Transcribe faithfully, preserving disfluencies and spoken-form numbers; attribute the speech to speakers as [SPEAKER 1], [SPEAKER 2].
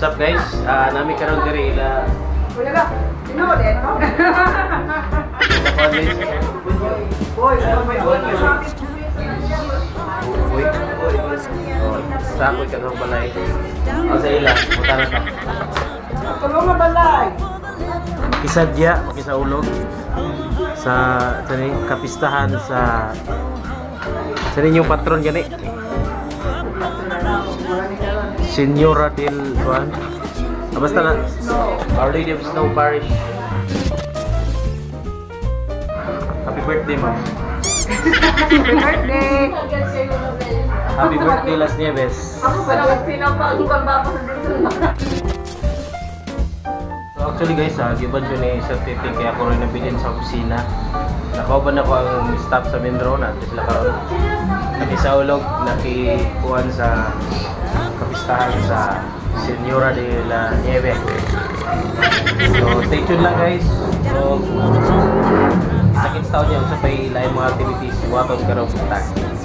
[SPEAKER 1] What's up guys? Uh, nami karon diri ila.
[SPEAKER 2] Kuya ka. Sino ko din? Boy, boy, boy.
[SPEAKER 1] Uy. Sa ako kanang balay. O sa ila, muta na ta.
[SPEAKER 2] Tulong nga balay.
[SPEAKER 1] Kisadya, kisaulog sa sa ni kapistahan sa sa ninyong patron gani. Senyora del Juan. Ah, basta na. Our Lady of Snow Parish. Happy birthday, ma'am.
[SPEAKER 2] Happy birthday.
[SPEAKER 1] Happy birthday, Las Nieves.
[SPEAKER 2] Ako pa lang sinapagupang bako sa dito.
[SPEAKER 1] So actually guys, ha, giban ko ni certificate kaya ako rin nabilin sa opisina. Nakauban ako ang staff sa Mindrona. Tapos sila karoon. Nakisaulog, nakikuhan sa kapistahan sa Senyora de la Nieve. So stay tuned lang guys. So, second taon niya sa pay lain mga activities. Waton ka rin punta.